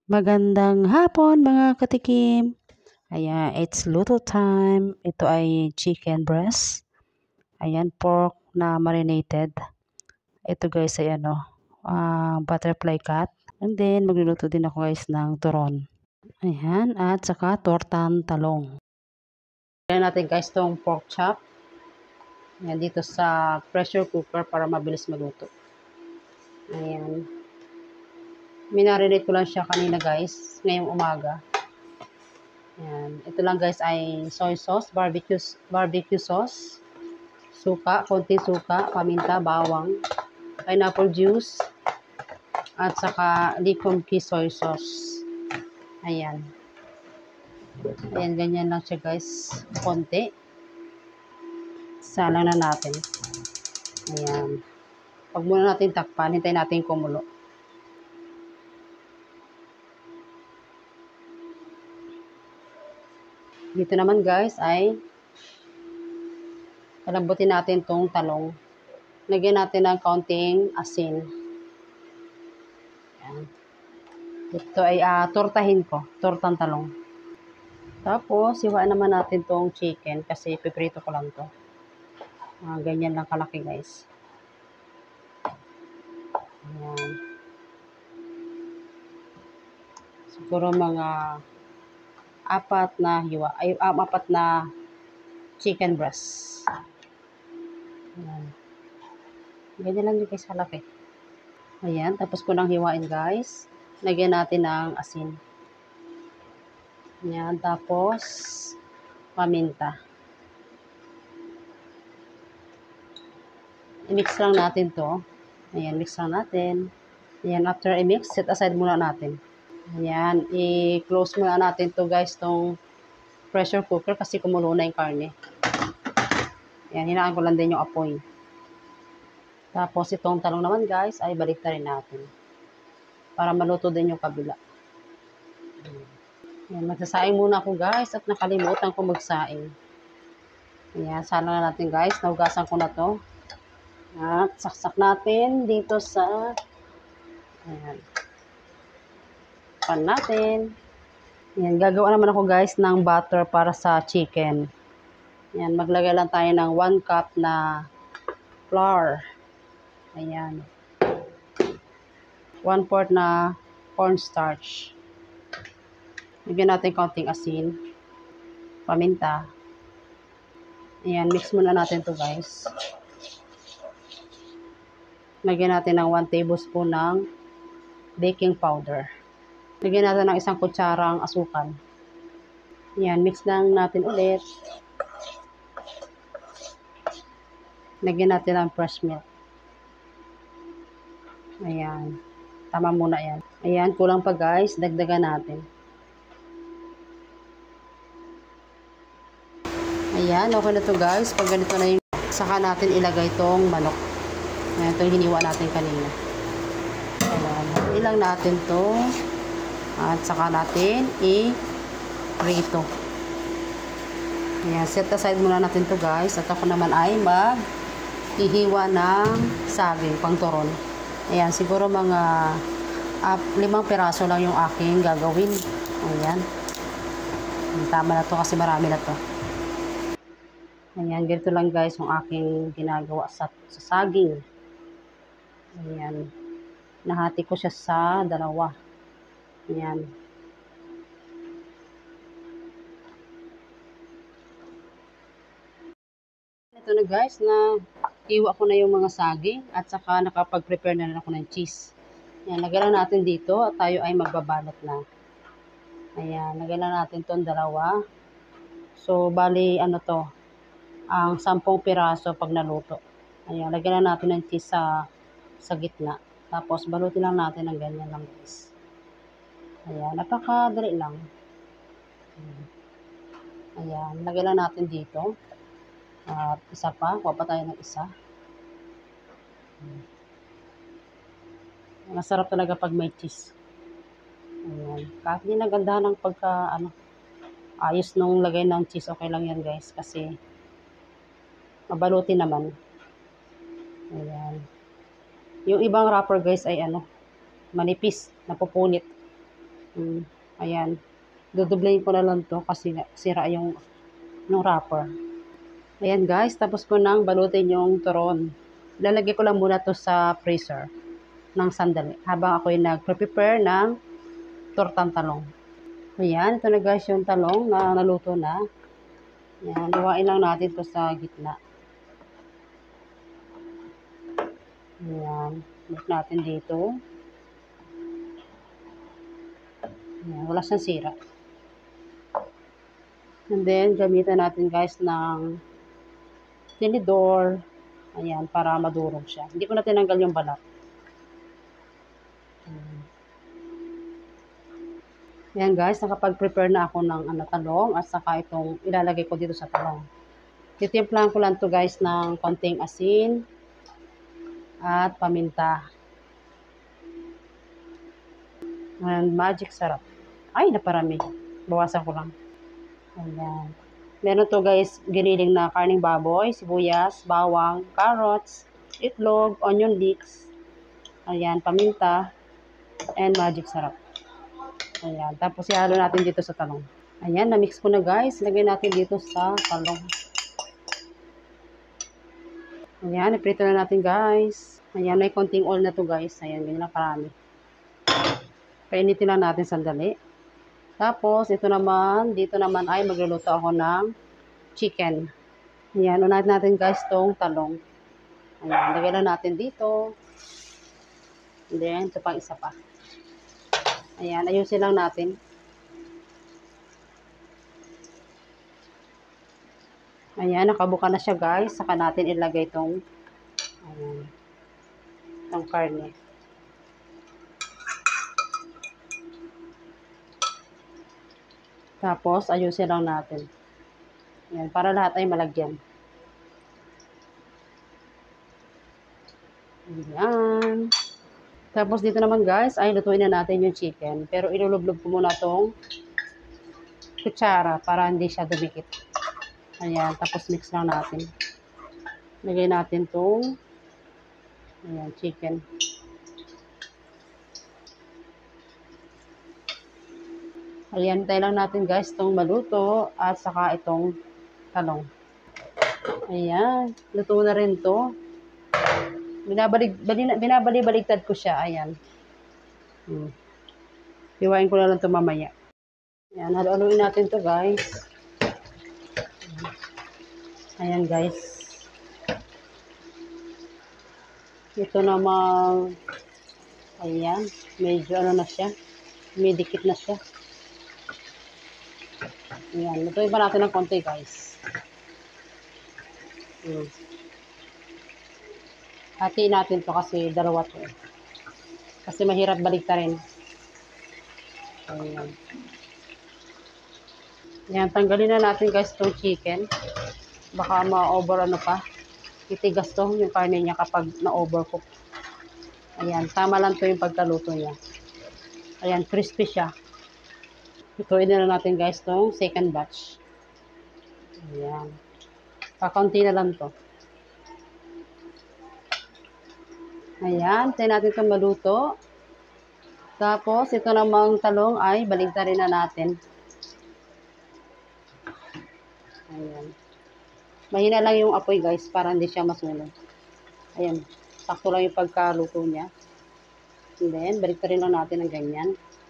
Magandang hapon mga katikim. Ayan, it's luto time. Ito ay chicken breast. Ayan, pork na marinated. Ito guys ay butterfly cut. And then, magluluto din ako guys ng turon. Ayan, at saka tortang talong. Ayan natin guys tong pork chop. Ayan, dito sa pressure cooker para mabilis maluto. Ayan. Minarinate ko lang siya kanina guys, ngayong umaga. Ayan. Ito lang guys ay soy sauce, barbecue sauce, suka, konting suka, paminta, bawang, pineapple juice, at saka likomki soy sauce. Ayan. Ayan, ganyan lang siya guys. Konti. Salang na natin. Ayan. Pag muna natin takpan, hintayin natin kumulo. Dito naman guys ay palambutin natin tong talong. Lagyan natin ng kaunting asin. Ayan. Ito ay tortahin ko. Tortang talong. Tapos, hiwain naman natin tong chicken kasi piprito ko lang to. Ganyan lang kalaki guys. Ayan. Siguro mga apat na chicken breast. Ayan. Ganyan lang guys kalaki. Ayan, tapos ko nang hiwain guys. Lagyan natin ng asin. Ayan, tapos paminta. I-mix lang natin to. Ayan, mix lang natin. Ayan, after i-mix, set aside muna natin. Ayan, i-close muna natin to guys, tong pressure cooker kasi kumulo na yung karne. Ayan, hinaan ko lang din yung apoy. Tapos itong talong naman guys, ay balik na rin natin. Para maluto din yung kabila. Ayan, magsasaing muna ako guys at nakalimutan ko magsaing. Ayan, sana na natin guys, nahugasan ko na to. At saksak natin dito sa ayan, pan natin. Ayan, gagawa naman ako guys ng butter para sa chicken. Ayan, maglagay lang tayo ng 1 cup na flour. Ayan. 1/4 na cornstarch. Lagyan natin kaunting asin. Paminta. Ayan, mix muna natin to guys. Lagyan natin ng 1 tablespoon ng baking powder. Lagyan natin ng 1 kutsarang asukal. Ayan, mix lang natin ulit. Lagyan natin ng fresh milk. Ayan. Tama muna yan. Ayan, kulang pa guys. Dagdagan natin. Ayan, okay na to guys. Pag ganito na yung saka natin ilagay tong manok. Ayan, ito yung hiniwa natin kanina. Ayan, ilang natin to. At saka natin i-prito. Ayan, set aside muna natin to guys. At ako naman ay mag-ihiwa ng saging, pang turon. Ayan, siguro mga 5 piraso lang yung aking gagawin. Ayan. Tama na to kasi marami na to. Ayan, ganito lang guys yung aking ginagawa sa saging. Ayan. Nahati ko siya sa 2. Ayan. Ito na guys, na iwa ko na yung mga saging at saka nakapag-prepare na rin ako ng cheese. Ayan, lagyan lang natin dito at tayo ay magbabalot na. Ayan, lagyan lang natin itong 2. So, bali, ano to, ang 10 piraso pag naluto. Ayan, lagyan lang natin ng cheese sa gitna. Tapos, balutin lang natin ng ganyan lang guys. Ayan, napakadali lang. Ayan, lagyan lang natin dito. At isa pa, kuha pa tayo ng isa. Masarap talaga pag may cheese. Ayan, kahit hindi naganda ng ayos nung lagay ng cheese, okay lang yan guys. Kasi, mabalutin naman. Ayan. Yung ibang wrapper guys ay manipis, napupunit. Ayan. Dudublayin ko na lang to kasi sira yung wrapper. Ayan guys, tapos ko nang balutin yung turon. Lalagay ko lang muna to sa freezer ng sandali habang ako ay nagre-prepare ng tortang talong. Ayan, ito na guys yung talong na naluto na. Ayan, luwain lang natin to sa gitna. Ayan, look natin dito. Ayan, wala siyang sira. And then, gamitan natin guys ng tinidor. Ayan, para madurog siya. Hindi ko na tinanggal yung balat. Ayan guys, nakapag-prepare na ako ng talong at saka itong ilalagay ko dito sa talong. Titimplahan ko lang to guys ng konting asin at paminta. And magic sarap. Ay, naparami. Bawasan ko lang. Ayan. Meron to guys, giniling na karning baboy, sibuyas, bawang, carrots, itlog, onion leeks. Ayan, paminta, and magic sarap. Ayan, tapos ihalo natin dito sa talong. Ayan, na-mix ko na guys. Lagay natin dito sa talong. Ayan, iprito na natin guys. Ayan, may konting oil na to guys. Ayan, ganyan lang karami. Painitin lang natin sandali. Tapos, dito naman ay magluluto ako ng chicken. Ayan, unahin natin guys tong talong. Ayan, lagay lang natin dito. And then, ito pang isa pa. Ayan, ayusin lang natin. Ayan, nakabuka na siya guys. Saka natin ilagay itong karne. Tapos, ayusin lang natin. Ayan, para lahat ay malagyan. Ayan. Tapos, dito naman guys, ay lutuin na natin yung chicken. Pero, ilulublog ko muna itong kutsara para hindi siya dumikit. Ayan, tapos mix lang natin. Lagay natin itong chicken. Ayan, tayo lang natin guys itong maluto at saka itong talong. Ayan, luto na rin to. Binabali-baligtad ko siya. Ayan. Hiwain ko na lang ito mamaya. Ayan, haluin natin to guys. Ayan guys. Ito namang ayan, medyo na siya. May dikit na siya. Ayan, lutuin pa natin ng konti guys. Hatiin natin to kasi dalawa to. Kasi mahirap baliktarin. Ayan. Ayan, tanggalin na natin guys itong chicken. Baka ma-over pa. Titigas to yung karne niya kapag na-overcook. Ayan, tama lang to yung pagkaluto niya. Ayan, crispy siya. Ituin na natin guys itong second batch. Ayan. Pakaunti na lang to. Ayan, tayo natin itong maluto. Tapos, ito namang talong ay baligtarin na natin. Ayan. Mahina lang yung apoy guys para hindi siya masunog. Ayan, sakto lang yung pagkaluto niya. And then, baligtarin lang natin ng ganyan.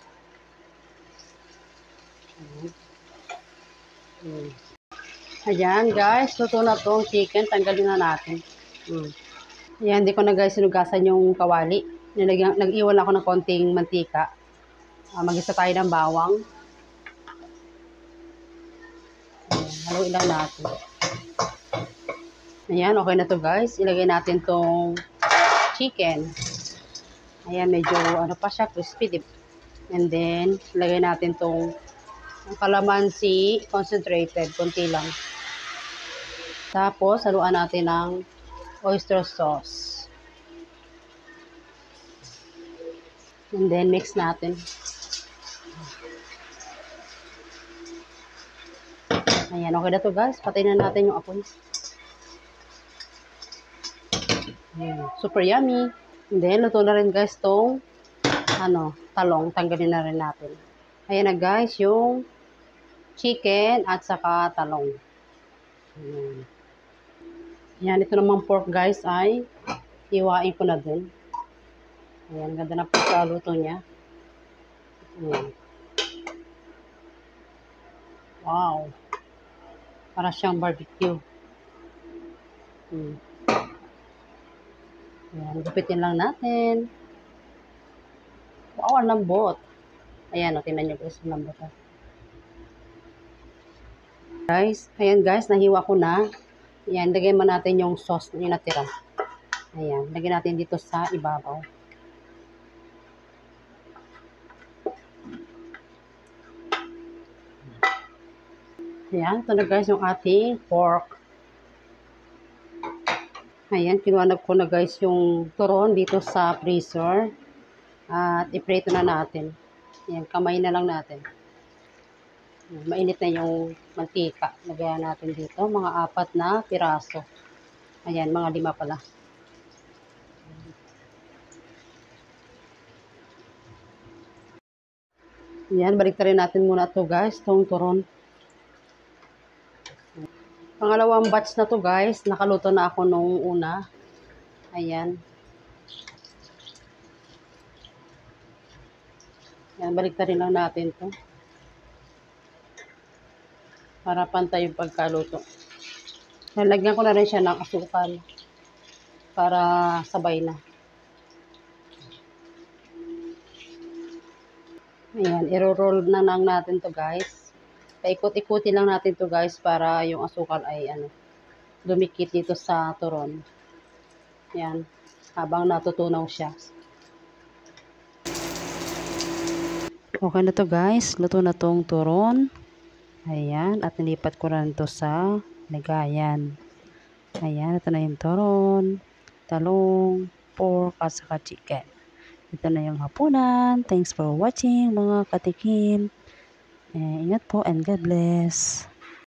Ayan guys, luto na itong chicken. Tanggalin na natin. Ayan, hindi ko na guys sinugasan yung kawali. Nag-iwan ako ng konting mantika. Mag-isa tayo ng bawang. Ayan, haluin lang natin. Ayan, okay na to guys. Ilagay natin tong chicken. Ayan, medyo pa siya, crispy. Diba? And then, ilagay natin tong calamansi concentrated. Kunti lang. Tapos, haluan natin ng oyster sauce. And then, mix natin. Ayan, okay na to guys. Patayin na natin yung apoy. Super yummy. And then, luto na rin guys tong talong. Tanggalin na rin natin. Ayan na guys, yung chicken at saka talong. Ayan. Ayan, ito naman pork guys ay hiwain ko na din. Ayan, ganda na pagkaluto niya. Ayan. Wow. Para siyang barbecue. Ayan, gupitin lang natin. Wow, ang lambot. Ayan, tingnan nyo guys, ang lambot. Guys, ayan guys, nahiwa ko na. Ayan, lagyan mo natin yung sauce na natira. Ayan, lagyan natin dito sa ibabaw. Ayan, ito na guys yung ating pork. Ayan, kinuha ko na guys yung turon dito sa freezer. At iprito na natin. Ayan, kamay na lang natin. Ayan, mainit na yung mantika. Lagyan natin dito, mga 4 na piraso. Ayan, mga 5 pala. Ayan, baliktarin natin muna to guys, itong turon. Pangalawang batch na to guys, nakaluto na ako nung una. Ayan. Ayan, baliktarin lang natin to. Para pantay yung pagkaluto. Nalagyan ko na rin siya ng asukal. Para sabay na. Ayan, iro-roll na lang natin to guys. Paikot-ikutin lang natin to guys para yung asukal ay dumikit dito sa turon. Ayan, habang natutunaw siya. Okay na to guys, luto na tong turon. Ayan, at nilipat ko na ito sa lagayan. Ayan, ito na yung turon, talong, pork, at saka chicken. Ito na yung hapunan. Thanks for watching mga katikim. Ingat po and God bless.